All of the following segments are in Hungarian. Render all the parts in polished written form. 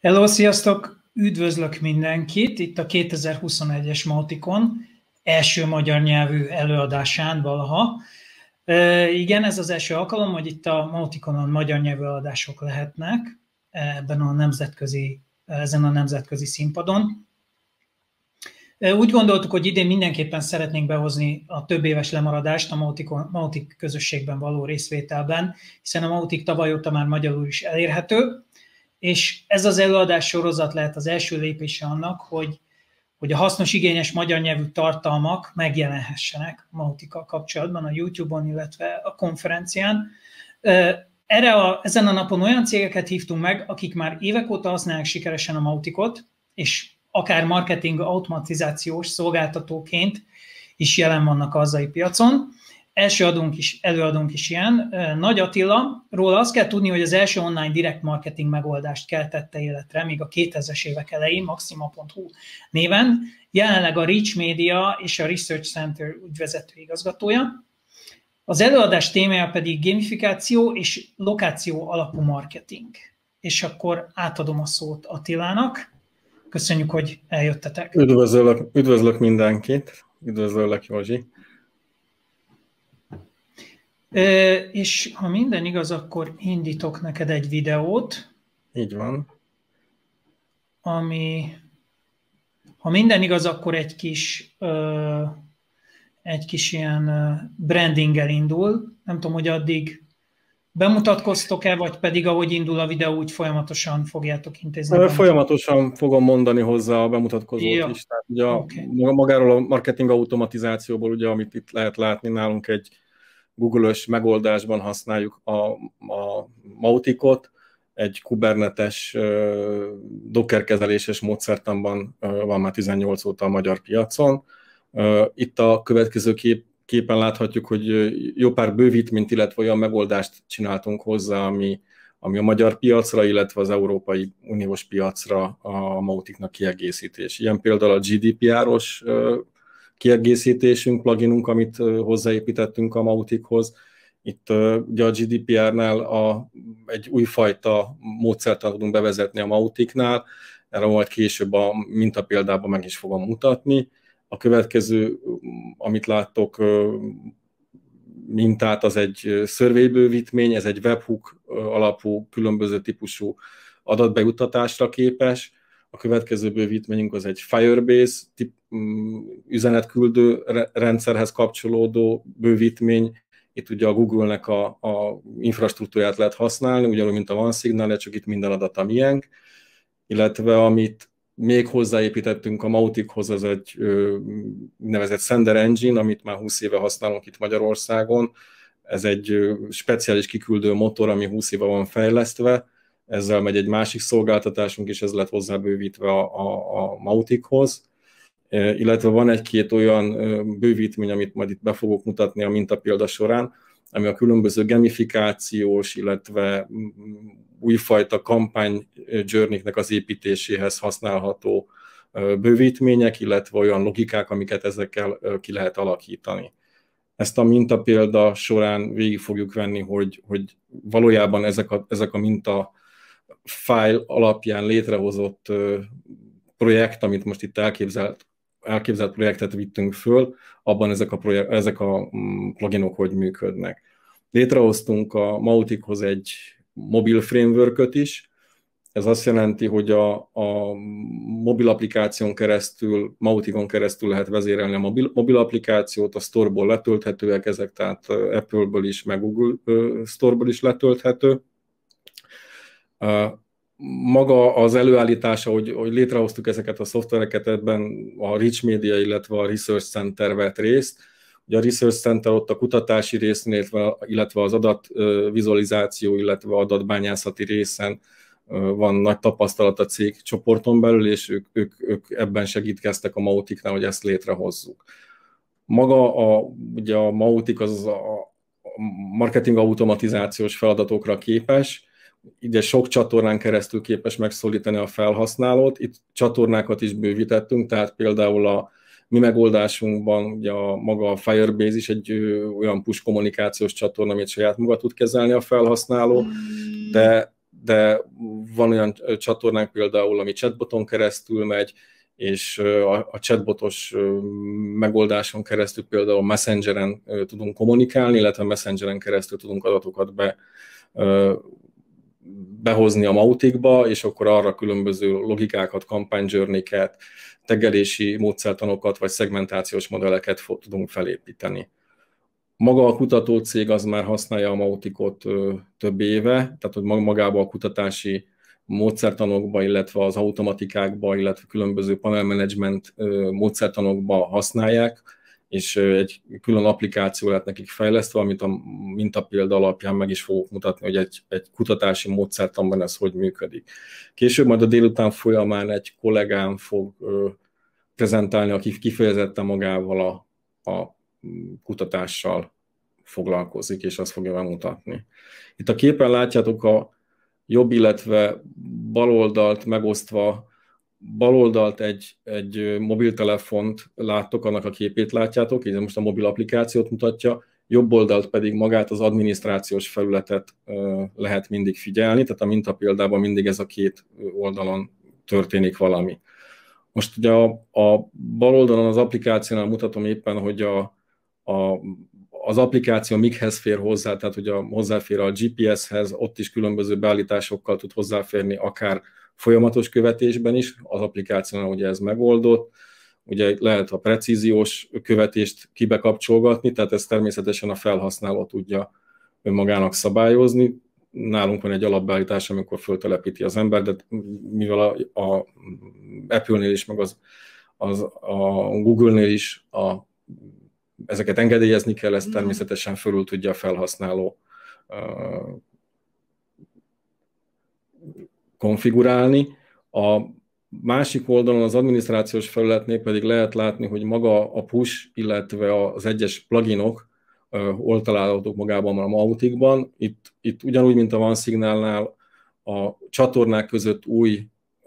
Hello, sziasztok! Üdvözlök mindenkit itt a 2021-es Mauticon első magyar nyelvű előadásán valaha. Igen, ez az első alkalom, hogy itt a Mauticonon magyar nyelvű előadások lehetnek ezen a nemzetközi színpadon. Úgy gondoltuk, hogy idén mindenképpen szeretnénk behozni a több éves lemaradást a Mautic közösségben való részvételben, hiszen a Mautic tavaly óta már magyarul is elérhető, és ez az előadás sorozat lehet az első lépése annak, hogy a hasznos, igényes magyar nyelvű tartalmak megjelenhessenek a Mautical kapcsolatban a YouTube-on, illetve a konferencián. Ezen a napon olyan cégeket hívtunk meg, akik már évek óta használják sikeresen a Mauticot, és akár marketing automatizációs szolgáltatóként is jelen vannak a hazai piacon. Előadónk is ilyen. Nagy Attila, róla azt kell tudni, hogy az első online direct marketing megoldást keltette életre, még a 2000-es évek elején, Maxima.hu néven, jelenleg a Reach Media és a Research Center ügyvezető igazgatója. Az előadás témája pedig gamifikáció és lokáció alapú marketing. És akkor átadom a szót Attilának. Köszönjük, hogy eljöttetek. Üdvözlök mindenkit. Üdvözöllek, Józsi. És ha minden igaz, akkor indítok neked egy videót. Így van. Ami, ha minden igaz, akkor egy kis ilyen brandinggel indul. Nem tudom, hogy addig bemutatkoztok-e, vagy pedig ahogy indul a videó, úgy folyamatosan fogjátok intézni? Folyamatosan fogom mondani hozzá a bemutatkozót is. Tehát ugye magáról a marketing automatizációból, ugye, amit itt lehet látni, nálunk egy Google-ös megoldásban használjuk a Mauticot, egy kubernetes dockerkezeléses módszertanban van már 18 óta a magyar piacon. Itt a következő képen láthatjuk, hogy jó pár bővítményt, illetve olyan megoldást csináltunk hozzá, ami a magyar piacra, illetve az Európai Uniós piacra a Mauticnak kiegészítés. Ilyen például a GDPR-os kiegészítésünk, pluginunk, amit hozzáépítettünk a Mautichoz. Itt ugye a GDPR-nál egy újfajta módszert tudunk bevezetni a Mauticnál, erre majd később a mintapéldában meg is fogom mutatni. A következő, amit láttok mintát, az egy szörvélybővítmény, ez egy webhook alapú, különböző típusú adatbejuttatásra képes. A következő bővítményünk az egy Firebase üzenetküldő rendszerhez kapcsolódó bővítmény. Itt ugye a Google-nek a infrastruktúrát lehet használni, ugyanúgy, mint a OneSignal, csak itt minden adat a miénk. Illetve amit még hozzáépítettünk a Mautichoz, az egy nevezett Sender Engine, amit már 20 éve használunk itt Magyarországon. Ez egy speciális kiküldő motor, ami 20 éve van fejlesztve. Ezzel megy egy másik szolgáltatásunk, és ez lett hozzábővítve a Mautichoz. Illetve van egy-két olyan bővítmény, amit majd itt be fogok mutatni a mintapélda során, ami a különböző gamifikációs, illetve újfajta kampány journey-nek az építéséhez használható bővítmények, illetve olyan logikák, amiket ezekkel ki lehet alakítani. Ezt a mintapélda során végig fogjuk venni, hogy valójában ezek a minta file alapján létrehozott projekt, amit most itt elképzelt projektet vittünk föl, abban ezek a pluginok hogy működnek. Létrehoztunk a Mautichoz egy mobil frameworköt is. Ez azt jelenti, hogy a mobil applikáción keresztül, Mauticon keresztül lehet vezérelni a mobil applikációt, a Store-ból letölthetőek ezek, tehát Apple-ből is, meg Google Store-ból is letölthető. Maga az előállítása, hogy létrehoztuk ezeket a szoftvereket, ebben a Reach Media, illetve a Research Center vett részt. Ugye a Research Center ott a kutatási résznél, illetve az adatvizualizáció, illetve adatbányászati részen van nagy tapasztalat a cég csoporton belül, és ők ebben segítkeztek a Mauticnál, hogy ezt létrehozzuk. Maga ugye a Mautic az a marketing automatizációs feladatokra képes, ide sok csatornán keresztül képes megszólítani a felhasználót. Itt csatornákat is bővítettünk, tehát például a mi megoldásunkban ugye maga a Firebase is egy olyan push kommunikációs csatorna, amit saját maga tud kezelni a felhasználó, de de van olyan csatornánk például, ami chatboton keresztül megy, és a chatbotos megoldáson keresztül például Messengeren tudunk kommunikálni, illetve Messengeren keresztül tudunk adatokat behozni a Mauticba, és akkor arra különböző logikákat, kampányjourney-ket, taggelési módszertanokat vagy szegmentációs modelleket tudunk felépíteni. Maga a kutatócég az már használja a Mauticot több éve, tehát hogy magába a kutatási módszertanokba, illetve az automatikákba, illetve különböző panelmanagement módszertanokba használják, és egy külön applikáció lett nekik fejlesztve, amit a mintapélda alapján meg is fogok mutatni, hogy egy kutatási módszertanban ez hogy működik. Később majd a délután folyamán egy kollégám fog prezentálni, aki kifejezetten magával a kutatással foglalkozik, és azt fogja bemutatni. Itt a képen látjátok a jobb, illetve bal oldalt megosztva, bal oldalt egy mobiltelefont láttok, annak a képét látjátok, így most a mobil applikációt mutatja, jobb oldalt pedig magát az adminisztrációs felületet lehet mindig figyelni, tehát a mintapéldában mindig ez a két oldalon történik valami. Most ugye a bal oldalon az applikációnál mutatom éppen, hogy az applikáció mikhez fér hozzá, tehát hogy hozzáfér a GPS-hez, ott is különböző beállításokkal tud hozzáférni, akár folyamatos követésben is, az applikációnál ugye ez megoldott, ugye lehet a precíziós követést kibekapcsolgatni, tehát ez természetesen a felhasználó tudja önmagának szabályozni. Nálunk van egy alapbeállítás, amikor föltelepíti az ember, de mivel a Apple-nél is, meg a Google-nél is ezeket engedélyezni kell, ezt természetesen fölül tudja a felhasználó konfigurálni. A másik oldalon az adminisztrációs felületnél pedig lehet látni, hogy maga a push, illetve az egyes pluginok hol találhatók magában a Mauticban. Itt ugyanúgy, mint a OneSignalnál, a csatornák között új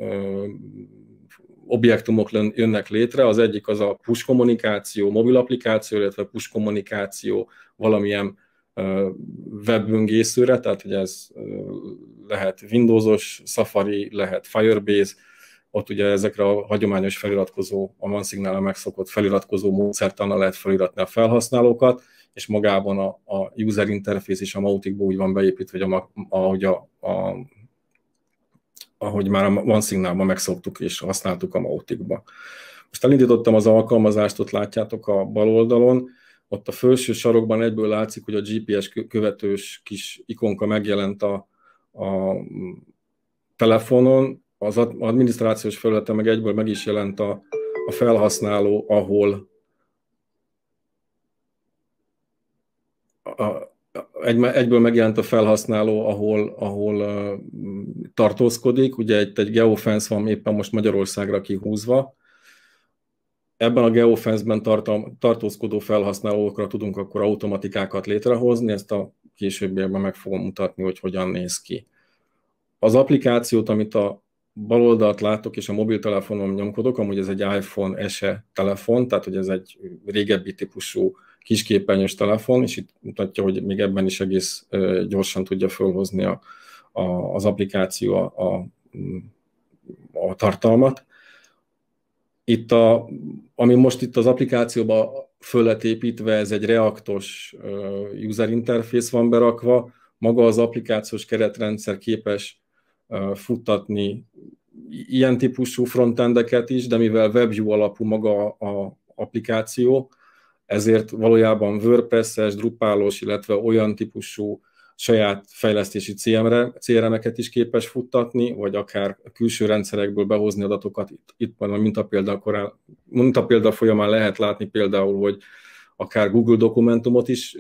objektumok jönnek létre. Az egyik az a push kommunikáció, mobil applikáció, illetve push kommunikáció valamilyen webböngészőre, tehát ugye ez lehet Windowsos, Safari, lehet Firebase, ott ugye ezekre a hagyományos feliratkozó, a OneSignal-a megszokott feliratkozó módszertannal lehet feliratni a felhasználókat, és magában a user interface is a Mauticba úgy van beépítve, ahogy már a OneSignalban megszoktuk és használtuk a Mauticba. Most elindítottam az alkalmazást, ott látjátok a bal oldalon, ott a felső sarokban egyből látszik, hogy a GPS követős kis ikonka megjelent a telefonon, az adminisztrációs felülete meg egyből meg is jelent a felhasználó, ahol egyből megjelent a felhasználó, ahol tartózkodik. Ugye egy geofence van éppen most Magyarországra kihúzva. Ebben a geofence-ben tartózkodó felhasználókra tudunk akkor automatikákat létrehozni, ezt a későbbiekben meg fogom mutatni, hogy hogyan néz ki. Az applikációt, amit a bal oldalt látok, és a mobiltelefonon nyomkodok, amúgy ez egy iPhone SE telefon, tehát hogy ez egy régebbi típusú kisképernyős telefon, és itt mutatja, hogy még ebben is egész gyorsan tudja fölhozni az applikáció a tartalmat. Itt ami most itt az applikációban föl lett építve, ez egy reaktos user interface van berakva, maga az applikációs keretrendszer képes futtatni ilyen típusú frontendeket is, de mivel WebView alapú maga az applikáció, ezért valójában WordPress-es, Drupal-os, illetve olyan típusú saját fejlesztési CRM-eket is képes futtatni, vagy akár külső rendszerekből behozni adatokat. Itt van a mintapélda folyamán lehet látni például, hogy akár Google dokumentumot is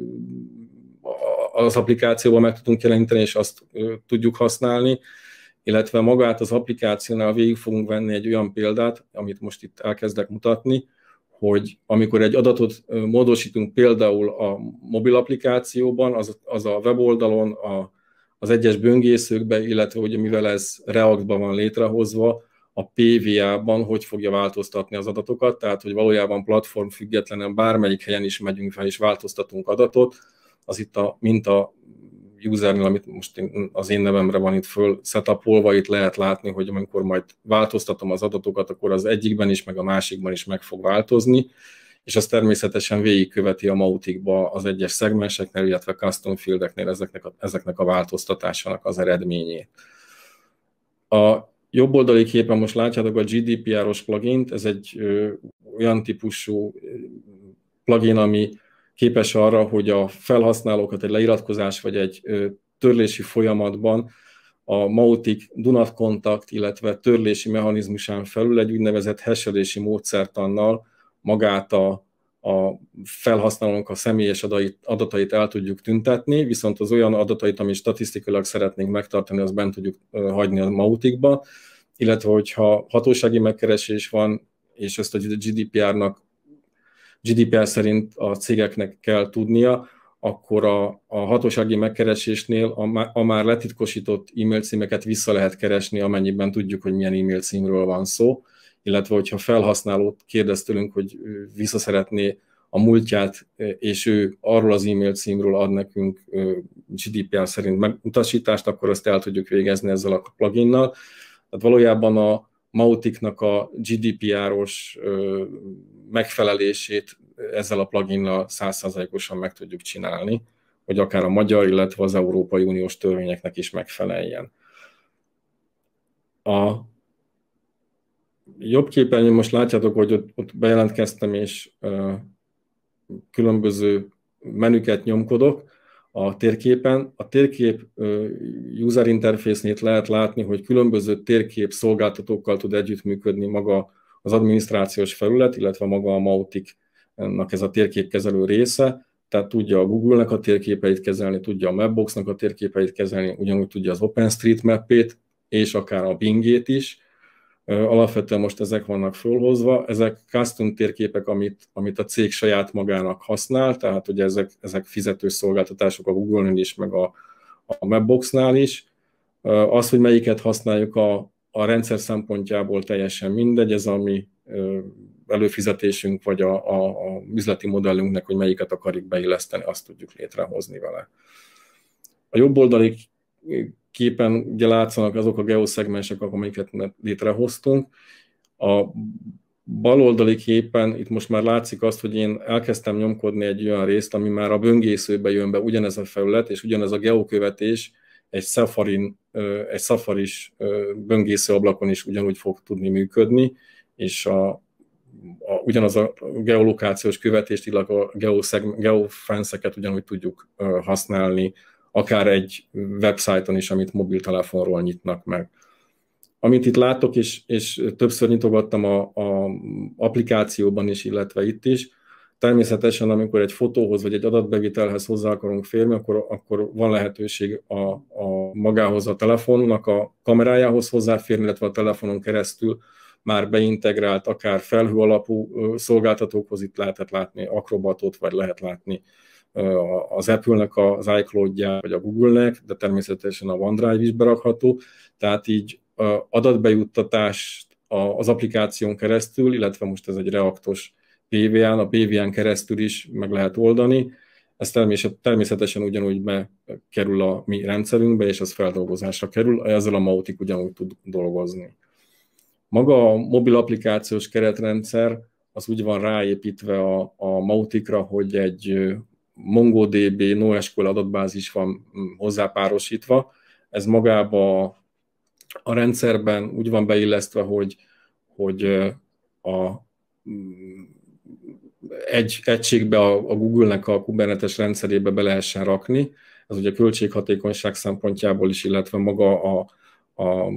az applikációban meg tudunk jelenteni, és azt tudjuk használni, illetve magát az applikációnál végig fogunk venni egy olyan példát, amit most itt elkezdek mutatni, hogy amikor egy adatot módosítunk például a mobil applikációban, az a weboldalon, az egyes böngészőkbe, illetve ugye mivel ez React-ban van létrehozva, a PVA-ban hogy fogja változtatni az adatokat, tehát hogy valójában platform függetlenen bármelyik helyen is megyünk fel és változtatunk adatot, az itt a minta usernél, amit most az én nevemre van itt föl setupolva, itt lehet látni, hogy amikor majd változtatom az adatokat, akkor az egyikben is, meg a másikban is meg fog változni, és az természetesen végigköveti a Mautic-ba az egyes szegmenseknél, illetve custom fieldeknél ezeknek a változtatásának az eredményét. A jobb oldali képen most látjátok a GDPR-os plugint, ez egy olyan típusú plugin, ami képes arra, hogy a felhasználókat egy leiratkozás vagy egy törlési folyamatban a Mautic do not contact, illetve törlési mechanizmusán felül egy úgynevezett hashelési módszertannal magát a felhasználónak a személyes adatait el tudjuk tüntetni, viszont az olyan adatait, amit statisztikailag szeretnénk megtartani, azt bent tudjuk hagyni a Mauticba, illetve hogyha hatósági megkeresés van, és ezt a GDPR szerint a cégeknek kell tudnia, akkor a hatósági megkeresésnél a már letitkosított e-mail címeket vissza lehet keresni, amennyiben tudjuk, hogy milyen e-mail címről van szó, illetve hogyha felhasználót kérdez tőlünk, hogy vissza szeretné a múltját, és ő arról az e-mail címről ad nekünk GDPR szerint megutasítást, akkor azt el tudjuk végezni ezzel a pluginnal. Tehát valójában a Mauticnak a GDPR-os megfelelését ezzel a pluginnal 100%-osan meg tudjuk csinálni, hogy akár a magyar, illetve az Európai Uniós törvényeknek is megfeleljen. A jobb képernyőn most látjátok, hogy ott bejelentkeztem, és különböző menüket nyomkodok a térképen. A térkép user interface-nél lehet látni, hogy különböző térkép szolgáltatókkal tud együttműködni maga az adminisztrációs felület, illetve maga a Mautic-nak ez a térképkezelő része, tehát tudja a Google-nek a térképeit kezelni, tudja a Mapbox-nak a térképeit kezelni, ugyanúgy tudja az OpenStreetMap-ét, és akár a Bing-ét is. Alapvetően most ezek vannak fölhozva, ezek custom térképek, amit a cég saját magának használ, tehát ugye ezek fizetős szolgáltatások a Google-nél is, meg a Mapbox-nál is. Az, hogy melyiket használjuk a rendszer szempontjából teljesen mindegy, ez a mi előfizetésünk, vagy a üzleti modellünknek, hogy melyiket akarjuk beilleszteni, azt tudjuk létrehozni vele. A jobb oldali képen ugye látszanak azok a geoszegmensek, amiket létrehoztunk. A baloldali képen itt most már látszik azt, hogy én elkezdtem nyomkodni egy olyan részt, ami már a böngészőbe jön be ugyanez a felület, és ugyanez a geokövetés egy Safari-s böngészőablakon is ugyanúgy fog tudni működni, és ugyanaz a geolokációs követést, illetve a geofence-eket ugyanúgy tudjuk használni, akár egy websájton is, amit mobiltelefonról nyitnak meg. Amit itt látok, és többször nyitogattam a applikációban is, illetve itt is, természetesen, amikor egy fotóhoz vagy egy adatbevitelhez hozzá akarunk férni, akkor van lehetőség a magához, a telefonnak a kamerájához hozzáférni, illetve a telefonon keresztül már beintegrált, akár felhő alapú szolgáltatókhoz, itt lehetett látni Acrobatot, vagy lehet látni az Apple-nek az iCloud-ját, vagy a Google-nek, de természetesen a OneDrive is berakható, tehát így adatbejuttatást az applikáción keresztül, illetve most ez egy reaktos PVN, a PVN keresztül is meg lehet oldani. Ez természetesen ugyanúgy bekerül a mi rendszerünkbe, és az feldolgozásra kerül, ezzel a Mautic ugyanúgy tud dolgozni. Maga a mobil applikációs keretrendszer az úgy van ráépítve a Mauticra, hogy egy MongoDB NoSQL adatbázis van hozzápárosítva. Ez magába a rendszerben úgy van beillesztve, hogy egy egységbe a Google-nek a Kubernetes rendszerébe be lehessen rakni. Ez ugye a költséghatékonyság szempontjából is, illetve maga a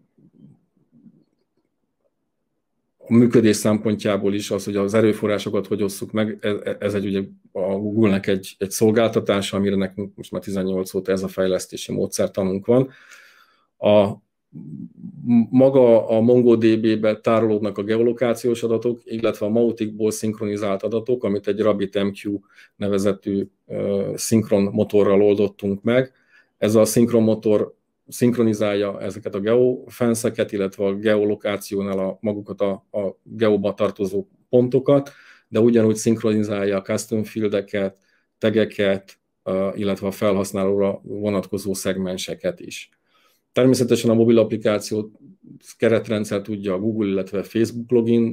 működés szempontjából is az, hogy az erőforrásokat hogy osszuk meg, ez ugye a Google-nek egy szolgáltatása, amire nekünk most már 18 óta ez a fejlesztési módszertanunk van. Maga a MongoDB-be tárolódnak a geolokációs adatok, illetve a Mauticból szinkronizált adatok, amit egy RabbitMQ nevezetű szinkron motorral oldottunk meg. Ez a szinkron motor szinkronizálja ezeket a geofence-eket, illetve a geolokációnál magukat a geóba tartozó pontokat, de ugyanúgy szinkronizálja a custom fieldeket, tageket, illetve a felhasználóra vonatkozó szegmenseket is. Természetesen a mobil applikáció keretrendszer tudja a Google, illetve a Facebook login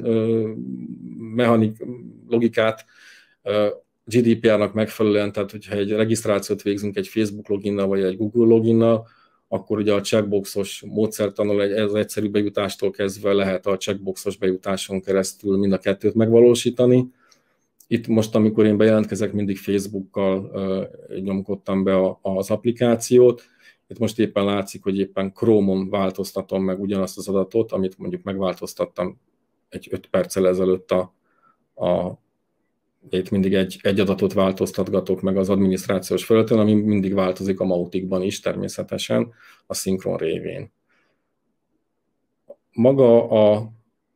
logikát, GDPR-nak megfelelően, tehát hogyha egy regisztrációt végzünk egy Facebook loginnal vagy egy Google loginnal, akkor ugye a checkboxos módszertannal ez egyszerű bejutástól kezdve lehet a checkboxos bejutáson keresztül mind a kettőt megvalósítani. Itt most, amikor én bejelentkezek, mindig Facebookkal nyomkodtam be az applikációt. Itt most éppen látszik, hogy éppen Chrome-on változtatom meg ugyanazt az adatot, amit mondjuk megváltoztattam egy 5 perccel ezelőtt itt mindig egy adatot változtatgatok meg az adminisztrációs felületen, ami mindig változik a Mauticban is természetesen, a szinkron révén. Maga a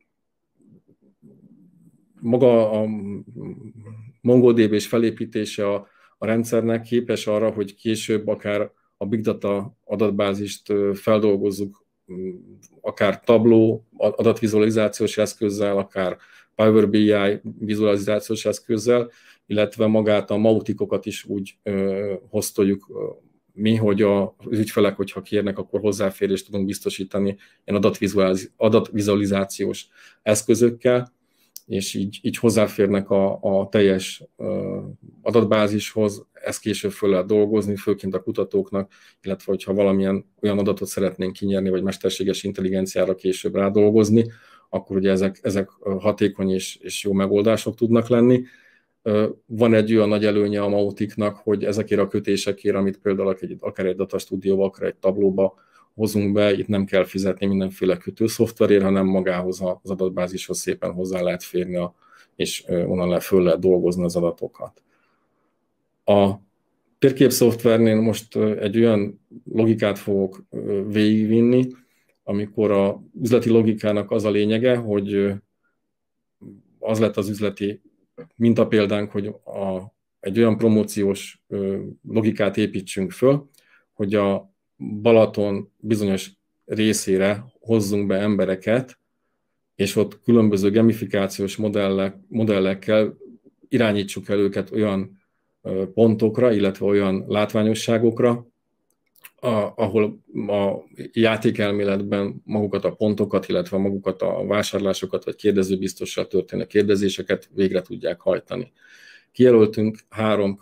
MongoDB-s felépítése a rendszernek képes arra, hogy később akár a Big Data adatbázist feldolgozzuk, akár Tableau adatvizualizációs eszközzel, akár Power BI vizualizációs eszközzel, illetve magát a Mauticokat is úgy hoztoljuk mi, hogy az ügyfelek, hogyha kérnek, akkor hozzáférést tudunk biztosítani ilyen adatvizualizációs eszközökkel, és így hozzáférnek a teljes adatbázishoz, ezt később föl lehet dolgozni, főként a kutatóknak, illetve hogyha valamilyen olyan adatot szeretnénk kinyerni, vagy mesterséges intelligenciára később rádolgozni, akkor ugye ezek hatékony és jó megoldások tudnak lenni. Van egy olyan nagy előnye a Mauticnak, hogy ezekért a kötésekért, amit például akár egy Data Studio-ba, akár egy Tableau-ba hozunk be, itt nem kell fizetni mindenféle kötőszoftverért, hanem magához az adatbázishoz szépen hozzá lehet férni, és onnan föl lehet dolgozni az adatokat. A térképszoftvernél most egy olyan logikát fogok végigvinni, amikor az üzleti logikának az a lényege, hogy az lett az üzleti mintapéldánk, hogy egy olyan promóciós logikát építsünk föl, hogy a Balaton bizonyos részére hozzunk be embereket, és ott különböző gamifikációs modellekkel irányítsuk el őket olyan pontokra, illetve olyan látványosságokra, ahol a játékelméletben magukat a pontokat, illetve magukat a vásárlásokat, vagy kérdezőbiztossal történő kérdezéseket végre tudják hajtani. Kijelöltünk 3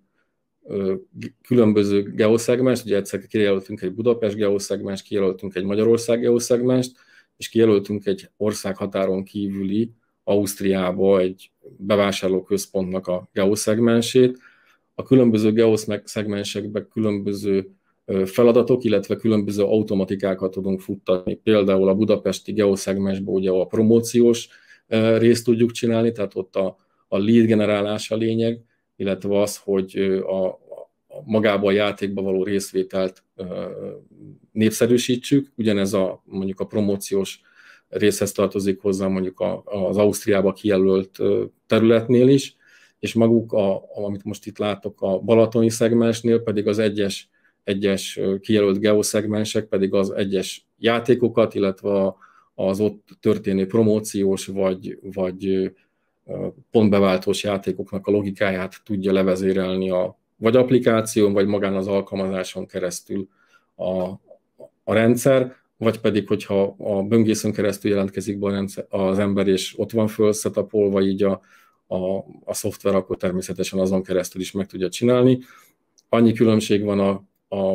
különböző geoszegmenst, ugye egyszer kijelöltünk egy Budapest geoszegmenst, kijelöltünk egy Magyarország geoszegmenst, és kijelöltünk egy országhatáron kívüli Ausztriába egy bevásárlóközpontnak a geoszegmensét. A különböző geoszegmensekben különböző feladatok, illetve különböző automatikákat tudunk futtatni. Például a budapesti geoszegmensben ugye a promóciós részt tudjuk csinálni, tehát ott a lead generálás a lényeg, illetve az, hogy magába a játékba való részvételt népszerűsítsük. Ugyanez mondjuk a promóciós részhez tartozik hozzá mondjuk az Ausztriába kijelölt területnél is, és maguk, amit most itt látok a balatoni szegmensnél, pedig az egyes kijelölt geoszegmensek pedig az egyes játékokat, illetve az ott történő promóciós vagy pontbeváltós játékoknak a logikáját tudja levezérelni vagy applikáción, vagy magán az alkalmazáson keresztül a rendszer, vagy pedig, hogyha a böngészőn keresztül jelentkezik be az ember, és ott van föl setupolva így a szoftver, akkor természetesen azon keresztül is meg tudja csinálni. Annyi különbség van a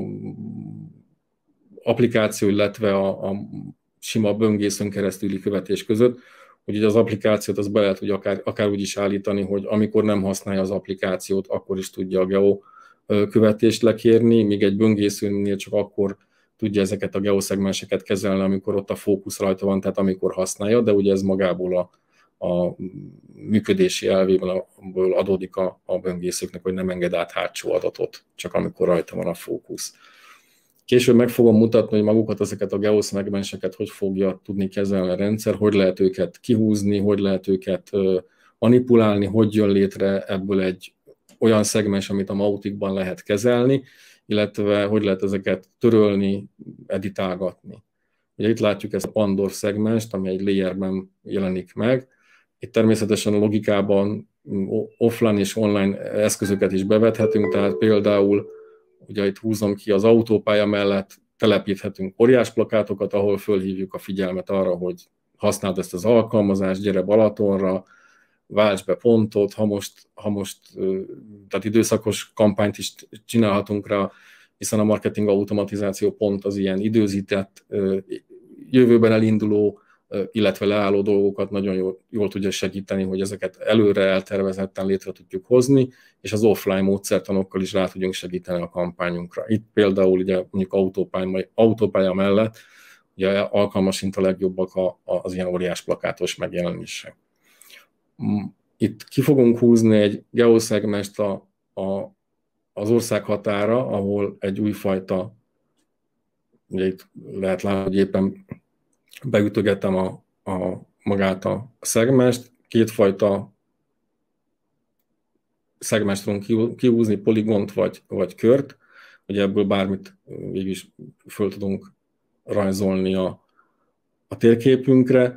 applikáció, illetve a sima böngészőn keresztüli követés között, hogy az applikációt az be lehet hogy akár úgy is állítani, hogy amikor nem használja az applikációt, akkor is tudja a geo követést lekérni, míg egy böngészőnél csak akkor tudja ezeket a geoszegmenseket kezelni, amikor ott a fókusz rajta van, tehát amikor használja, de ugye ez magából a működési elvéből adódik a böngészőknek, hogy nem enged át hátsó adatot, csak amikor rajta van a fókusz. Később meg fogom mutatni, hogy magukat ezeket a geoszegmenseket hogy fogja tudni kezelni a rendszer, hogy lehet őket kihúzni, hogy lehet őket manipulálni, hogy jön létre ebből egy olyan szegmens, amit a Mauticban lehet kezelni, illetve hogy lehet ezeket törölni, editálgatni. Ugye itt látjuk ezt a Pandor szegmenst, ami egy layerben jelenik meg. Itt természetesen a logikában offline és online eszközöket is bevethetünk, tehát például, ugye itt húzom ki, az autópálya mellett telepíthetünk óriás plakátokat, ahol fölhívjuk a figyelmet arra, hogy használd ezt az alkalmazást, gyere Balatonra, válts be pontot, ha most tehát időszakos kampányt is csinálhatunk rá, hiszen a marketing automatizáció pont az ilyen időzített, jövőben elinduló, illetve leálló dolgokat nagyon jól tudja segíteni, hogy ezeket előre eltervezetten létre tudjuk hozni, és az offline módszertanokkal is rá tudjunk segíteni a kampányunkra. Itt például ugye mondjuk autópálya mellett ugye alkalmasint a legjobbak az ilyen óriás plakátos megjelenések. Itt ki fogunk húzni egy geoszegmest az ország határa, ahol egy újfajta, ugye itt lehet látni, hogy éppen beütögetem magát a szegmest, kétfajta szegmest tudunk kihúzni, poligont vagy kört, hogy ebből bármit végülis föl tudunk rajzolni a térképünkre.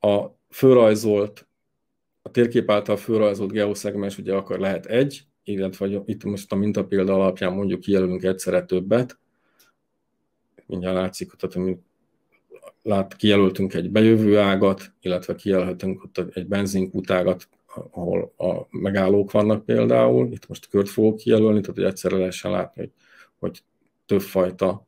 A térkép által fölrajzolt geoszegmens ugye akkor lehet egy, illetve itt most a mintapélda alapján mondjuk kijelölünk egyszerre többet. Mindjárt látszik, tehát kijelöltünk egy bejövő ágat, illetve kijelöltünk ott egy benzinkútágat, ahol a megállók vannak például. Itt most kört fogok kijelölni, tehát hogy egyszerre lehessen látni, hogy többfajta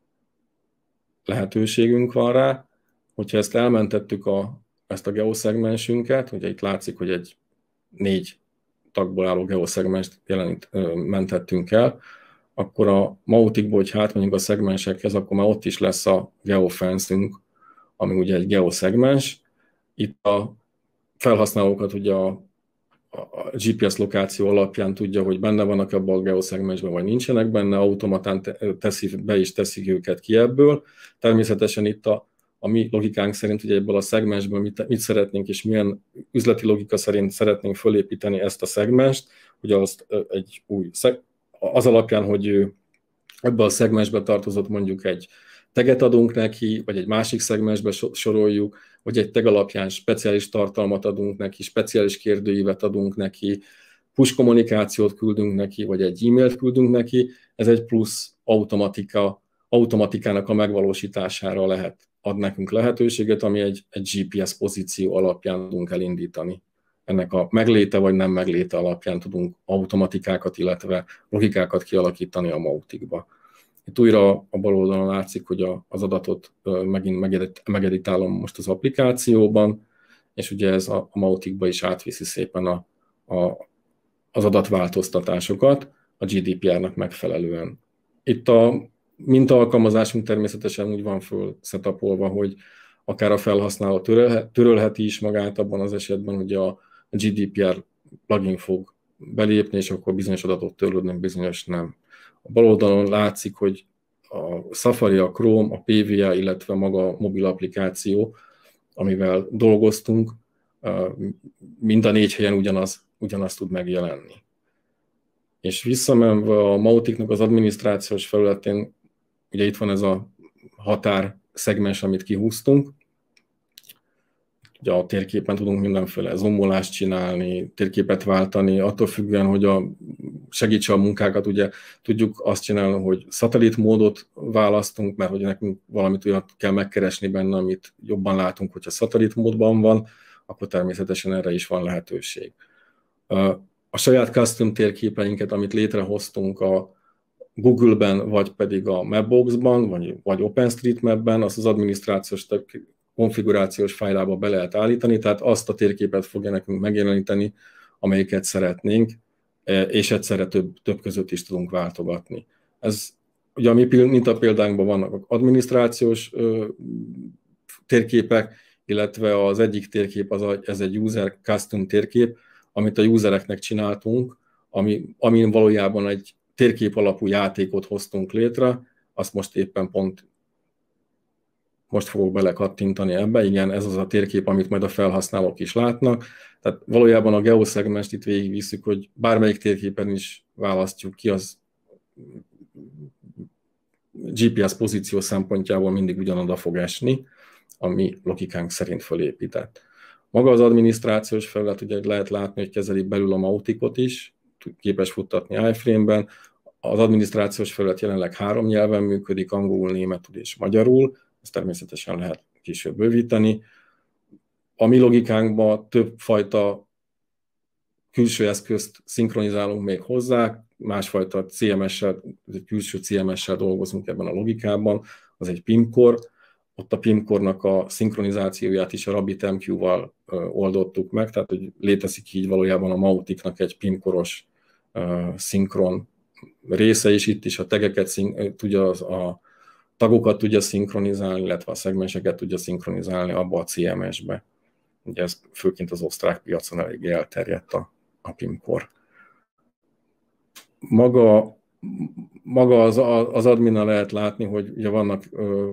lehetőségünk van rá. Hogyha ezt elmentettük ezt a geoszegmensünket, ugye itt látszik, hogy egy 4 tagból álló geoszegmenst mentettünk el, akkor a Mauticból, hogy átmegyünk a szegmensekhez, akkor már ott is lesz a geofence-ünk, ami ugye egy geoszegmens. Itt a felhasználókat ugye a GPS lokáció alapján tudja, hogy benne vannak abban a geoszegmensben, vagy nincsenek benne, automatán be is teszik őket ki ebből. Természetesen itt a mi logikánk szerint ugye ebből a szegmensből mit szeretnénk, és milyen üzleti logika szerint szeretnénk fölépíteni ezt a szegmenst, ugye azt az alapján, hogy ebben a szegmensbe tartozott mondjuk egy taget adunk neki, vagy egy másik szegmensbe soroljuk, vagy egy tag alapján speciális tartalmat adunk neki, speciális kérdőívet adunk neki, push kommunikációt küldünk neki, vagy egy e-mailt küldünk neki, ez egy plusz automatikának a megvalósítására ad nekünk lehetőséget, ami egy GPS pozíció alapján tudunk elindítani. Ennek a megléte vagy nem megléte alapján tudunk automatikákat, illetve logikákat kialakítani a Mauticba. Itt újra a bal oldalon látszik, hogy az adatot megint megeditálom most az applikációban, és ugye ez a Mauticba is átviszi szépen az adatváltoztatásosokat a GDPR-nak megfelelően. Itt a mintaalkalmazásunk természetesen úgy van föl setupolva, hogy akár a felhasználó törölheti is magát abban az esetben, hogy a GDPR plugin fog belépni, és akkor bizonyos adatot törlődnek, bizonyos nem. A bal oldalon látszik, hogy a Safari, a Chrome, a PVA, illetve maga a mobil applikáció, amivel dolgoztunk, mind a 4 helyen ugyanaz tud megjelenni. És visszamenve a Mauticnak az adminisztrációs felületén, ugye itt van ez a határ szegmens, amit kihúztunk. Ugye a térképen tudunk mindenféle zoomolást csinálni, térképet váltani, attól függően, hogy segítse a munkákat, ugye tudjuk azt csinálni, hogy szatellit módot választunk, mert hogy nekünk valamit olyat kell megkeresni benne, amit jobban látunk, hogyha szatellit módban van, akkor természetesen erre is van lehetőség. A saját custom térképeinket, amit létrehoztunk a Google-ben, vagy pedig a Mapbox-ban, vagy OpenStreetMap-ben, azt az adminisztrációs konfigurációs fájlába be lehet állítani, tehát azt a térképet fogja nekünk megjeleníteni, amelyiket szeretnénk, és egyszerre több között is tudunk váltogatni. Ez ugye a mi mintapéldánkban vannak adminisztrációs térképek, illetve az egyik térkép ez egy user custom térkép, amit a usereknek csináltunk, amin valójában egy térkép alapú játékot hoztunk létre, azt most éppen pont most fogok belekattintani ebbe, igen, ez az a térkép, amit majd a felhasználók is látnak. Tehát valójában a geoszegmenst itt végigvisszük, hogy bármelyik térképen is választjuk ki, az GPS pozíció szempontjából mindig ugyanoda fog esni, ami logikánk szerint fölépített. Maga az adminisztrációs felület, ugye lehet látni, hogy kezeli belül a Mauticot is, képes futtatni iframe-ben. Az adminisztrációs felület jelenleg 3 nyelven működik, angolul, németül és magyarul, ezt természetesen lehet később bővíteni. A mi logikánkban többfajta külső eszközt szinkronizálunk még hozzá, másfajta CMS-sel, külső CMS-sel dolgozunk ebben a logikában, az egy PIM-core, ott a PIM-core-nak a szinkronizációját is a RabbitMQ-val oldottuk meg, tehát hogy létezik így valójában a Mautic-nak egy PIM-koros szinkron része is, itt is a tegeket tudja, a tagokat tudja szinkronizálni, illetve a szegmenseket tudja szinkronizálni abba a CMS-be. Ugye ez főként az osztrák piacon eléggé elterjedt a PIM-core. Maga az adminnal lehet látni, hogy ugye vannak,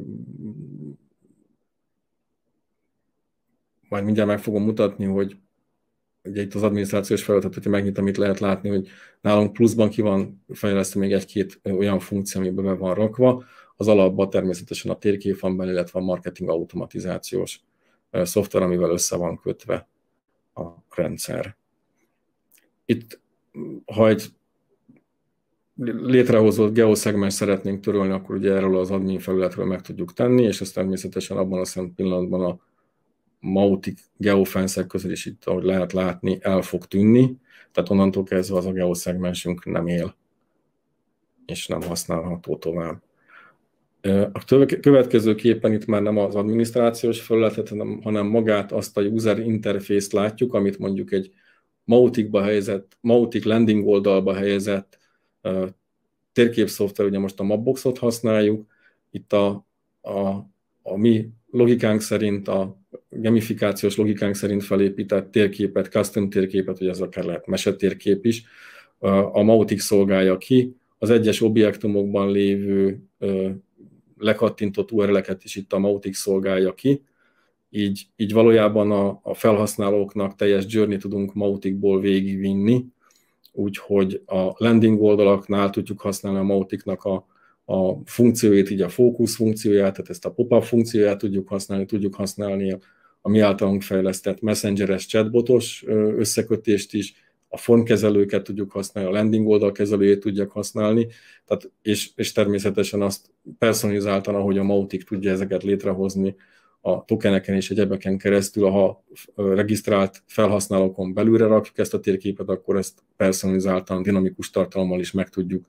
majd mindjárt meg fogom mutatni, hogy ugye itt az adminisztrációs felületet, hogyha megnyitom, itt lehet látni, hogy nálunk pluszban ki van fejlesztve még egy-két olyan funkció, amiben be van rakva. Az alapban természetesen a térkép van benne, illetve a marketing automatizációs szoftver, amivel össze van kötve a rendszer. Itt, ha egy létrehozott geoszegmens szeretnénk törölni, akkor ugye erről az admin felületről meg tudjuk tenni, és ezt természetesen abban a szent pillanatban a Mautic geofenszek közül is itt, ahogy lehet látni, el fog tűnni, tehát onnantól kezdve az a geoszegmensünk nem él, és nem használható tovább. A következő képen itt már nem az adminisztrációs felületet, hanem magát azt a user interface-t látjuk, amit mondjuk egy Mautic landing oldalba helyezett térképszoftver, ugye most a Mapboxot használjuk, itt a mi logikánk szerint, a gamifikációs logikánk szerint felépített térképet, custom térképet, hogy ez akár lehet mesetérkép is, a Mautic szolgálja ki, az egyes objektumokban lévő lekattintott URL-eket is itt a Mautic szolgálja ki, így valójában a felhasználóknak teljes journey tudunk Mauticból végigvinni, úgyhogy a landing oldalaknál tudjuk használni a Mauticnak a funkcióit, így a fókusz funkcióját, tehát ezt a pop-up funkcióját tudjuk használni a mi általunk fejlesztett messengeres chatbotos összekötést is, a formkezelőket tudjuk használni, a landing oldal kezelőjét tudják használni, tehát, és természetesen azt personalizáltan, ahogy a Mautic tudja ezeket létrehozni a tokeneken és egyebeken keresztül, ha regisztrált felhasználókon belülre rakjuk ezt a térképet, akkor ezt personalizáltan, dinamikus tartalommal is meg tudjuk,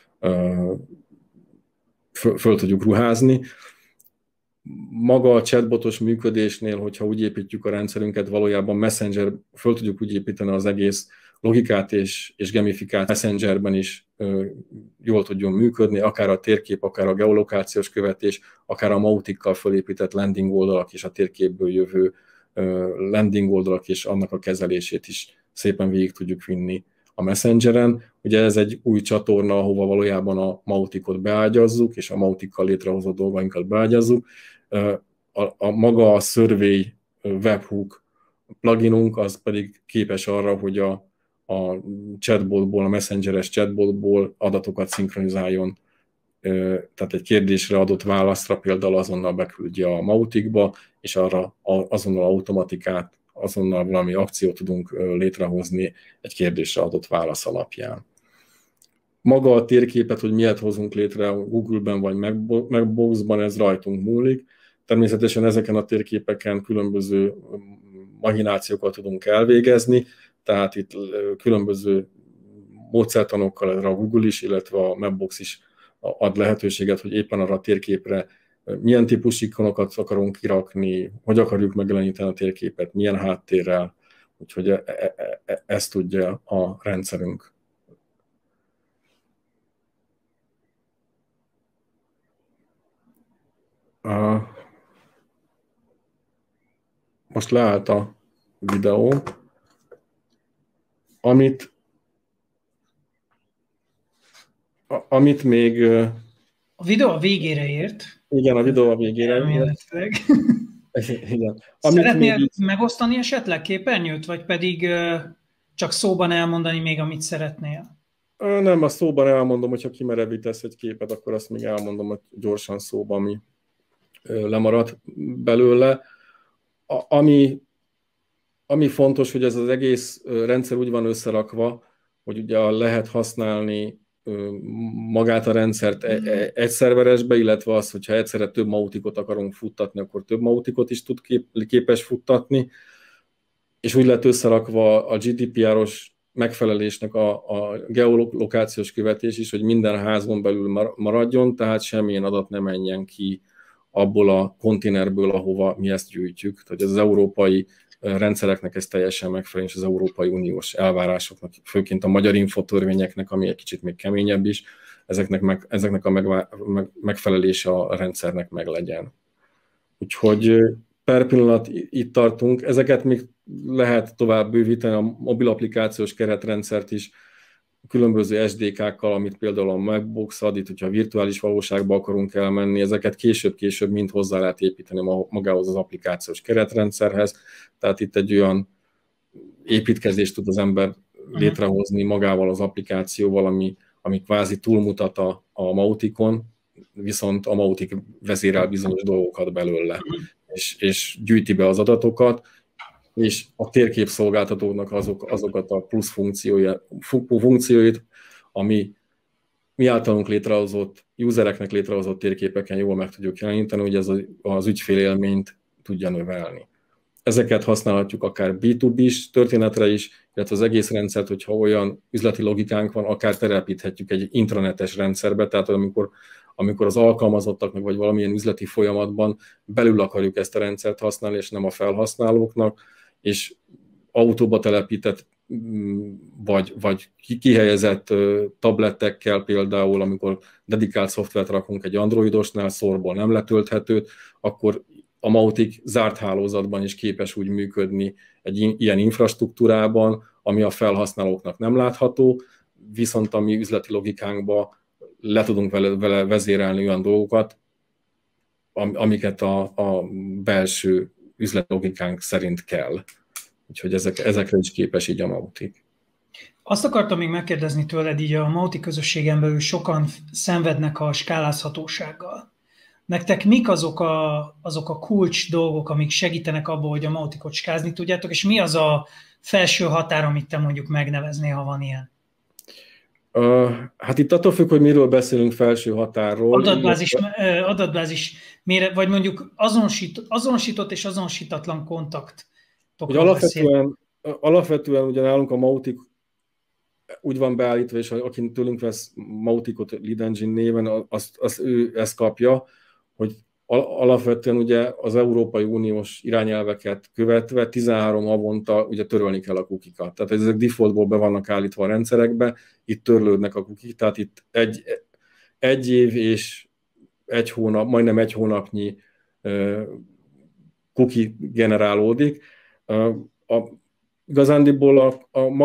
föl tudjuk ruházni. Maga a chatbotos működésnél, hogyha úgy építjük a rendszerünket, valójában Messenger, föl tudjuk úgy építeni az egész logikát és gamifikált Messengerben is jól tudjon működni, akár a térkép, akár a geolokációs követés, akár a Mautikkal fölépített landing oldalak és a térképből jövő landing oldalak és annak a kezelését is szépen végig tudjuk vinni a Messengeren. Ugye ez egy új csatorna, ahova valójában a Mauticot beágyazzuk, és a Mautikkal létrehozott dolgainkat beágyazzuk. Maga a Survey webhook pluginunk, az pedig képes arra, hogy a chatbotból, a messengeres chatbotból adatokat szinkronizáljon. Tehát egy kérdésre adott válaszra például azonnal beküldje a Mauticba, és arra azonnal automatikát, azonnal valami akciót tudunk létrehozni egy kérdésre adott válasz alapján. Maga a térképet, hogy miért hozunk létre a Google-ben vagy Mapboxban, ez rajtunk múlik. Természetesen ezeken a térképeken különböző machinációkat tudunk elvégezni, tehát itt különböző módszertanokkal a Google is, illetve a Mapbox is ad lehetőséget, hogy éppen arra a térképre milyen típusú ikonokat akarunk kirakni, hogy akarjuk megjeleníteni a térképet, milyen háttérrel, úgyhogy ezt tudja a rendszerünk. Most leállt a videó, amit még... A videó a végére ért. Igen, a videó a végére ért. Igen. Szeretnél még megosztani esetleg képernyőt, vagy pedig csak szóban elmondani még, amit szeretnél? Nem, a szóban elmondom, hogyha kimerevítesz egy képet, akkor azt még elmondom, hogy gyorsan szóban, ami lemaradt belőle. Ami ami fontos, hogy ez az egész rendszer úgy van összerakva, hogy ugye lehet használni magát a rendszert egy szerveresbe, illetve az, hogyha egyszerre több Mauticot akarunk futtatni, akkor több Mauticot is tud képes futtatni, és úgy lett összerakva a GDPR-os megfelelésnek a geolokációs követés is, hogy minden házon belül maradjon, tehát semmilyen adat ne menjen ki abból a konténerből, ahova mi ezt gyűjtjük. Tehát az európai rendszereknek ez teljesen megfelel, és az Európai Uniós elvárásoknak, főként a magyar infotörvényeknek, ami egy kicsit még keményebb is, ezeknek a megfelelése a rendszernek meglegyen. Úgyhogy per pillanat itt tartunk. Ezeket még lehet tovább bővíteni, a mobil applikációs keretrendszert is, különböző SDK-kkal, amit például a MacBook ad, itt, hogyha virtuális valóságba akarunk elmenni, ezeket később mind hozzá lehet építeni magához az applikációs keretrendszerhez. Tehát itt egy olyan építkezést tud az ember létrehozni magával az applikációval, ami kvázi túlmutat a Mauticon, viszont a Mautic vezérel bizonyos dolgokat belőle, és gyűjti be az adatokat, és a térképszolgáltatóknak azokat a plusz funkcióit, ami mi általunk létrehozott, usereknek létrehozott térképeken jól meg tudjuk jeleníteni, hogy ez az ügyfélélményt tudja növelni. Ezeket használhatjuk akár B2B-s történetre is, illetve az egész rendszert, hogyha olyan üzleti logikánk van, akár telepíthetjük egy intranetes rendszerbe, tehát amikor az alkalmazottaknak vagy valamilyen üzleti folyamatban belül akarjuk ezt a rendszert használni, és nem a felhasználóknak, és autóba telepített, vagy kihelyezett tablettekkel például, amikor dedikált szoftvert rakunk egy androidosnál, szorból nem letölthetőt, akkor a Mautic zárt hálózatban is képes úgy működni egy ilyen infrastruktúrában, ami a felhasználóknak nem látható, viszont a mi üzleti logikánkba le tudunk vele vezérelni olyan dolgokat, amiket a belső üzleti logikánk szerint kell. Úgyhogy ezekre is képes így a Mautic. Azt akartam még megkérdezni tőled, így a Mautic közösségen belül sokan szenvednek a skálázhatósággal. Nektek mik azok a kulcs dolgok, amik segítenek abban, hogy a Mauticot skázni tudjátok, és mi az a felső határ, amit te mondjuk megneveznél, ha van ilyen? Hát itt attól függ, hogy miről beszélünk felső határról. Adatbázis méret, vagy mondjuk azonosított és azonosítatlan kontaktokról alapvetően ugye nálunk a Mautic úgy van beállítva, és aki tőlünk vesz Mauticot Lead Engine néven, ő ezt kapja, hogy alapvetően ugye az Európai Uniós irányelveket követve 13 havonta ugye törölni kell a kukikat. Tehát ezek defaultból be vannak állítva a rendszerekbe, itt törlődnek a kukik, tehát itt egy év és egy hónap, majdnem egy hónapnyi kuki generálódik. Igazándiból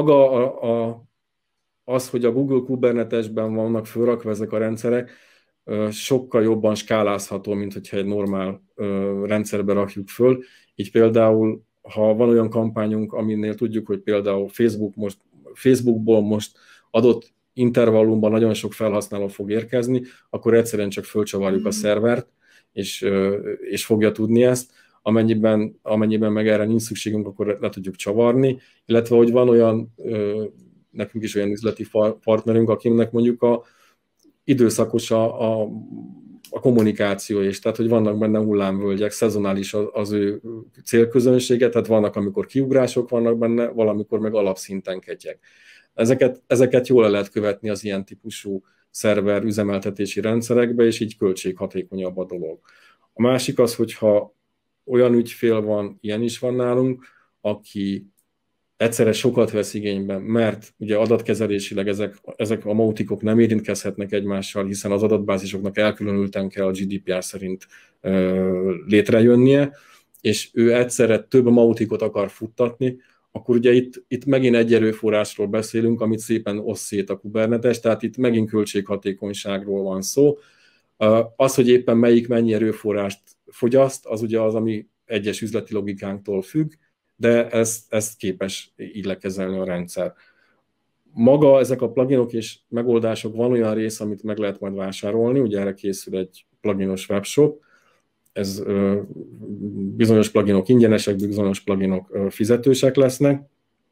az, hogy a Google Kubernetesben vannak fölrakva ezek a rendszerek, sokkal jobban skálázható, mint hogyha egy normál rendszerbe rakjuk föl. Így például, ha van olyan kampányunk, aminél tudjuk, hogy például Facebookból most adott intervallumban nagyon sok felhasználó fog érkezni, akkor egyszerűen csak fölcsavarjuk a szervert, és fogja tudni ezt. Amennyiben meg erre nincs szükségünk, akkor le tudjuk csavarni. Illetve, hogy van olyan, nekünk is olyan üzleti partnerünk, akinek mondjuk időszakos a kommunikáció is, tehát hogy vannak benne hullámvölgyek, szezonális az ő célközönsége, tehát vannak, amikor kiugrások vannak benne, valamikor meg alapszinten ketyeg. Ezeket jól lehet követni az ilyen típusú szerver üzemeltetési rendszerekbe, és így költséghatékonyabb a dolog. A másik az, hogyha olyan ügyfél van, ilyen is van nálunk, aki egyszerre sokat vesz igénybe, mert ugye adatkezelésileg ezek a Mauticok nem érintkezhetnek egymással, hiszen az adatbázisoknak elkülönülten kell a GDPR szerint létrejönnie, és ő egyszerre több Mauticot akar futtatni, akkor ugye itt megint egy erőforrásról beszélünk, amit szépen oszt szét a Kubernetes, tehát itt megint költséghatékonyságról van szó. Az, hogy éppen melyik mennyi erőforrást fogyaszt, az ugye az, ami egyes üzleti logikánktól függ, de ezt képes így lekezelni a rendszer. Maga ezek a pluginok és megoldások, van olyan rész, amit meg lehet majd vásárolni, ugye erre készül egy pluginos webshop, ez bizonyos pluginok ingyenesek, bizonyos pluginok fizetősek lesznek.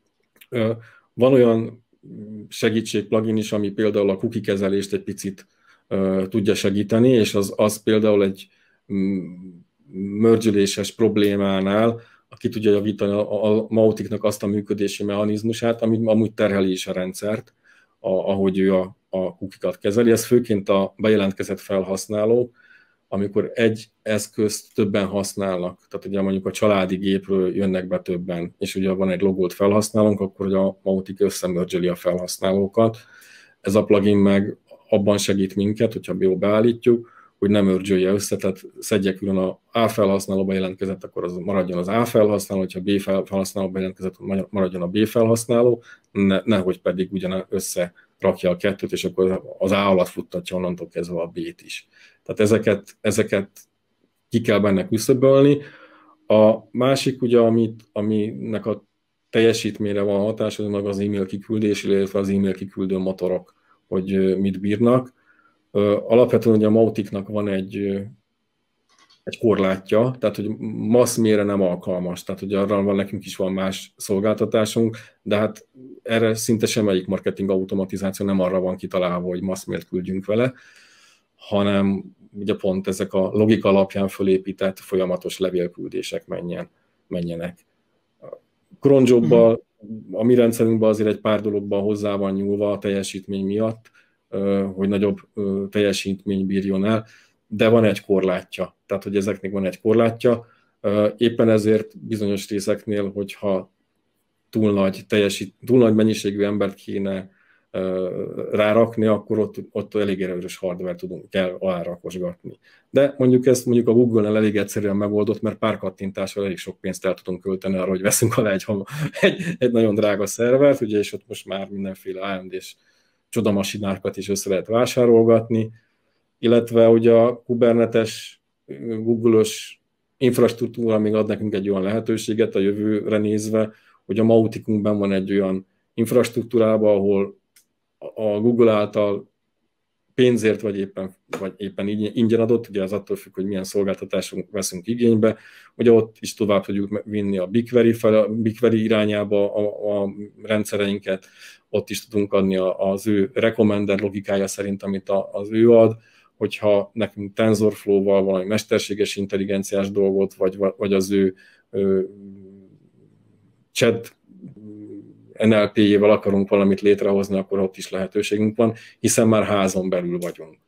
Van olyan segítség plugin is, ami például a cookie kezelést egy picit tudja segíteni, és az például egy merge-léses problémánál ki tudja javítani a Mauticnak azt a működési mechanizmusát, ami amúgy terheli is a rendszert, ahogy ő a cookie-kat kezeli. Ez főként a bejelentkezett felhasználó, amikor egy eszközt többen használnak, tehát ugye mondjuk a családi gépről jönnek be többen, és ugye van egy logolt felhasználónk, akkor ugye a Mautic összemörgeli a felhasználókat. Ez a plugin meg abban segít minket, hogyha jól beállítjuk, hogy nem merge-elje össze, tehát szedje külön a A felhasználóba jelentkezett, akkor az maradjon az A felhasználó, hogyha B felhasználóba jelentkezett, maradjon a B felhasználó, nehogy pedig ugyan összerakja a kettőt, és akkor az A alatt futtatja onnantól kezdve a B-t is. Tehát ezeket ki kell benne küszöbölni. A másik, ugye, aminek a teljesítményre van hatása, az e-mail kiküldés, illetve az e-mail kiküldő motorok, hogy mit bírnak. Alapvetően ugye a Mauticnak van egy korlátja, tehát hogy masszmére nem alkalmas, tehát hogy arra nekünk is van más szolgáltatásunk, de hát erre szinte semmelyik marketing automatizáció nem arra van kitalálva, hogy masszmért küldjünk vele, hanem ugye pont ezek a logika alapján fölépített folyamatos levélküldések menjenek. Cronjobbal, a mi rendszerünkben azért egy pár dologban hozzá van nyúlva a teljesítmény miatt, hogy nagyobb teljesítmény bírjon el, de van egy korlátja, tehát hogy ezeknek van egy korlátja. Éppen ezért bizonyos részeknél, hogyha túl nagy mennyiségű embert kéne rárakni, akkor ott elég erős hardware kell alárakosgatni. De mondjuk a Google-nel elég egyszerűen megoldott, mert pár kattintással elég sok pénzt el tudunk költeni arra, hogy veszünk alá egy nagyon drága szervert, ugye, és ott most már mindenféle AMD-s csodamasinákat is össze lehet vásárolgatni, illetve ugye a Kubernetes, Google-ös infrastruktúra még ad nekünk egy olyan lehetőséget a jövőre nézve, hogy a Mautic-unkban van egy olyan infrastruktúrában, ahol a Google által pénzért vagy éppen ingyen adott, ugye az attól függ, hogy milyen szolgáltatásunk veszünk igénybe, ugye ott is tovább tudjuk vinni a BigQuery irányába a rendszereinket, ott is tudunk adni az ő recommender logikája szerint, amit az ő ad, hogyha nekünk TensorFlow-val valami mesterséges intelligenciás dolgot, vagy az ő chat NLP-jével akarunk valamit létrehozni, akkor ott is lehetőségünk van, hiszen már házon belül vagyunk.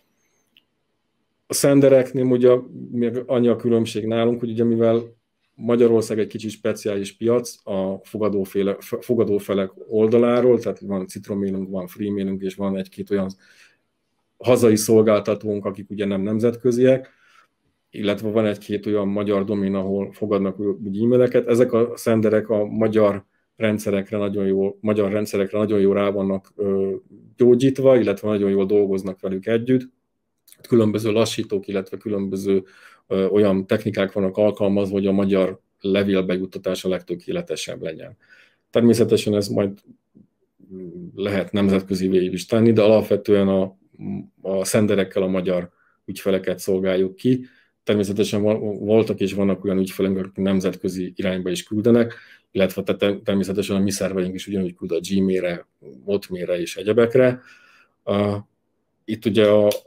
A szendereknél ugye még annyi a különbség nálunk, hogy ugye mivel Magyarország egy kicsit speciális piac a fogadófelek oldaláról, tehát van Citromailünk, van Freemailünk, és van egy-két olyan hazai szolgáltatónk, akik ugye nem nemzetköziek, illetve van egy-két olyan magyar domén, ahol fogadnak e-maileket. Ezek a szenderek a magyar rendszerekre nagyon jól rá vannak gyógyítva, illetve nagyon jól dolgoznak velük együtt. Különböző lassítók, illetve különböző olyan technikák vannak alkalmazva, hogy a magyar levélbejuttatás a legtökéletesebb legyen. Természetesen ez majd lehet nemzetközivé is tenni, de alapvetően a szenderekkel a magyar ügyfeleket szolgáljuk ki. Természetesen voltak és vannak olyan ügyfelek, akik nemzetközi irányba is küldenek, illetve természetesen a mi szerveink is ugyanúgy küld a Gmail-re, Hotmail-re és egyebekre. Itt ugye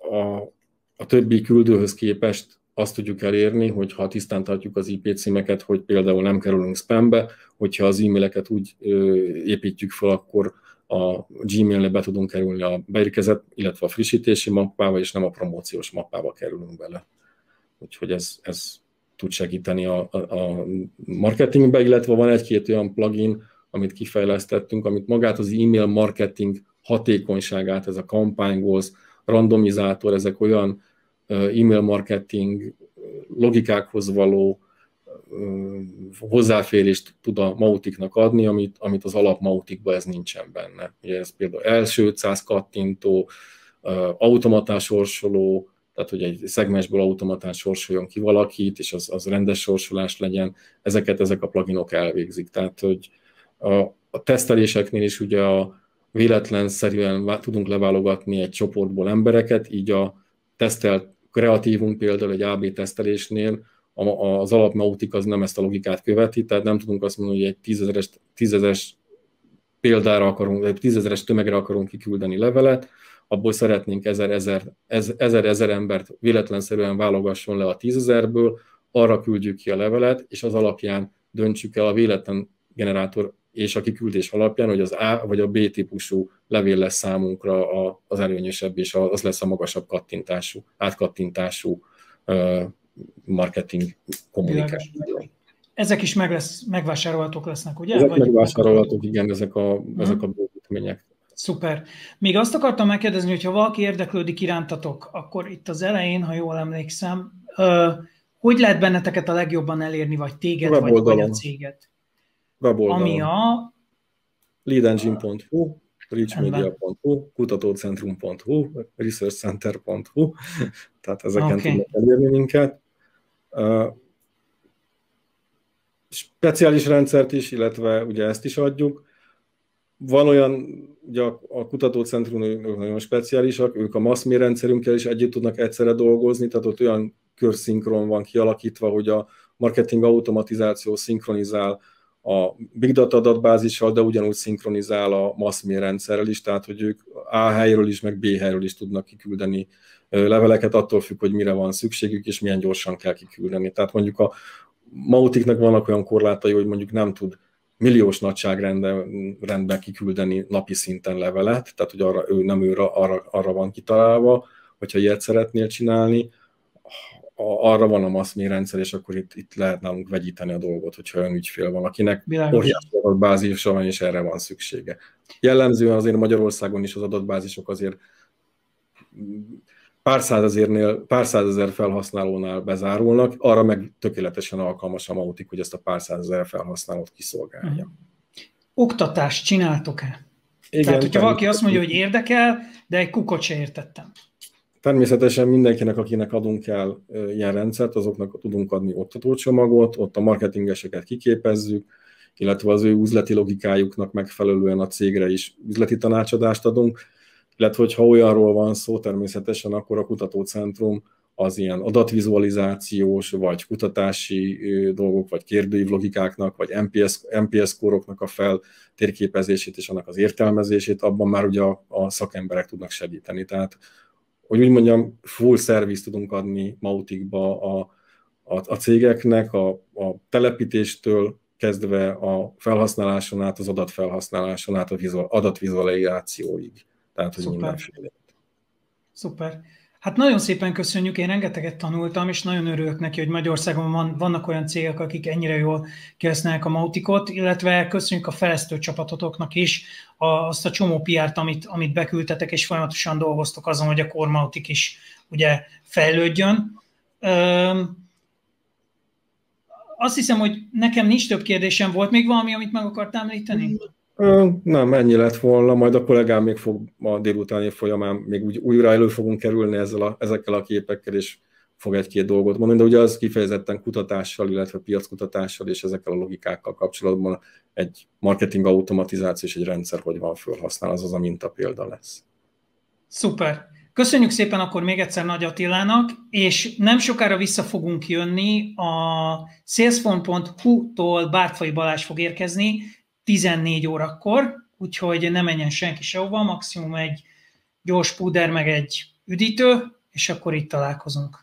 a többi küldőhöz képest azt tudjuk elérni, hogy ha tisztán tartjuk az IP címeket, hogy például nem kerülünk spambe, hogyha az e-maileket úgy építjük fel, akkor a Gmail-ne be tudunk kerülni a beérkezett, illetve a frissítési mappába, és nem a promóciós mappába kerülünk bele. Úgyhogy ez tud segíteni a marketingbe, illetve van egy-két olyan plugin, amit kifejlesztettünk, amit magát az e-mail marketing hatékonyságát, ez a campaign goals, randomizátor, ezek olyan e-mail marketing logikákhoz való hozzáférést tud a Mauticnak adni, amit az alap Mauticban ez nincsen benne. Ugye ez például első 500 kattintó, automatán sorsoló, tehát hogy egy szegmensből automatán sorsoljon ki valakit, és az rendes sorsolás legyen, ezek a pluginok elvégzik. Tehát, hogy a teszteléseknél is ugye véletlenszerűen tudunk leválogatni egy csoportból embereket, így a tesztelt kreatívunk például egy AB tesztelésnél, az alapmautik az nem ezt a logikát követi, tehát nem tudunk azt mondani, hogy egy 10.000-es példára akarunk, 10.000-es tömegre akarunk kiküldeni levelet, abból szeretnénk 1000 embert véletlenszerűen válogasson le a 10.000-ből, arra küldjük ki a levelet, és az alapján döntsük el a véletlen generátor és a kiküldés alapján, hogy az A vagy a B típusú levél lesz számunkra az előnyösebb, és az lesz a magasabb kattintású, átkattintású marketing kommunikáció. Ezek is megvásárolhatók lesznek, ugye? Ezek megvásárolhatók, igen, ezek a bővítmények. Szuper. Még azt akartam megkérdezni, hogy ha valaki érdeklődik irántatok, akkor itt az elején, ha jól emlékszem, hogy lehet benneteket a legjobban elérni, vagy téged, vagy a céget? Weboldalon. Ami a leadengine.hu, reachmedia.hu, kutatócentrum.hu, researchcenter.hu, tehát ezeken tudnak elérni minket. Speciális rendszert is, illetve ugye ezt is adjuk. Van olyan, ugye a kutatócentrum nagyon speciálisak, ők a massmér rendszerünkkel is együtt tudnak egyszerre dolgozni, tehát ott olyan körszinkron van kialakítva, hogy a marketing automatizáció szinkronizál a Big Data adatbázissal, de ugyanúgy szinkronizál a massmér rendszerrel is, tehát hogy ők A helyről is, meg B helyről is tudnak kiküldeni leveleket, attól függ, hogy mire van szükségük, és milyen gyorsan kell kiküldeni. Tehát mondjuk a Mauticnak vannak olyan korlátai, hogy mondjuk nem tud milliós nagyságrendben kiküldeni napi szinten levelet, tehát hogy arra van kitalálva, hogyha ilyet szeretnél csinálni, arra van a massmér rendszer, és akkor itt lehet nálunk vegyíteni a dolgot, hogyha olyan ügyfél van, akinek óriási adatbázisa van, és erre van szüksége. Jellemzően azért Magyarországon is az adatbázisok azért pár százezer felhasználónál bezárulnak, arra meg tökéletesen alkalmas a Mautic, hogy ezt a pár százezer felhasználót kiszolgálja. Oktatást csináltok-e? Igen, tehát, hogyha valaki azt mondja, hogy érdekel, de egy kukot se értettem. Természetesen mindenkinek, akinek adunk el ilyen rendszert, azoknak tudunk adni oktatócsomagot, ott a marketingeseket kiképezzük, illetve az ő üzleti logikájuknak megfelelően a cégre is üzleti tanácsadást adunk, illetve hogyha olyanról van szó természetesen, akkor a kutatócentrum az ilyen adatvizualizációs, vagy kutatási dolgok, vagy kérdőív logikáknak, vagy NPS kóroknak a feltérképezését és annak az értelmezését, abban már ugye a szakemberek tudnak segíteni. Tehát, hogy úgy mondjam, full service tudunk adni Mauticba a cégeknek, a telepítéstől kezdve a felhasználáson át, az adatfelhasználáson át, az adatvizualizációig. Tehát, hogy mindenféle. Szuper. Hát nagyon szépen köszönjük, én rengeteget tanultam, és nagyon örülök neki, hogy Magyarországon vannak olyan cégek, akik ennyire jól kihasználják a Mauticot, illetve köszönjük a fejlesztő csapatotoknak is azt a csomó PR-t, amit beküldtetek, és folyamatosan dolgoztok azon, hogy a Core Mautic is ugye fejlődjön. Azt hiszem, hogy nekem nincs több kérdésem. Volt még valami, amit meg akartál említeni? Nem, ennyi lett volna, majd a kollégám még fog a délutáni folyamán még újra elő fogunk kerülni ezekkel a képekkel, és fog egy-két dolgot mondani, de ugye az kifejezetten kutatással, illetve piackutatással és ezekkel a logikákkal kapcsolatban egy marketing automatizáció és egy rendszer, hogy van felhasználva, az a mintapélda lesz. Szuper! Köszönjük szépen akkor még egyszer Nagy Attilának, és nem sokára vissza fogunk jönni, a salesforce.hu-tól Bártfai Balázs fog érkezni, 14 órakor, úgyhogy ne menjen senki sehova, maximum egy gyors púder, meg egy üdítő, és akkor itt találkozunk.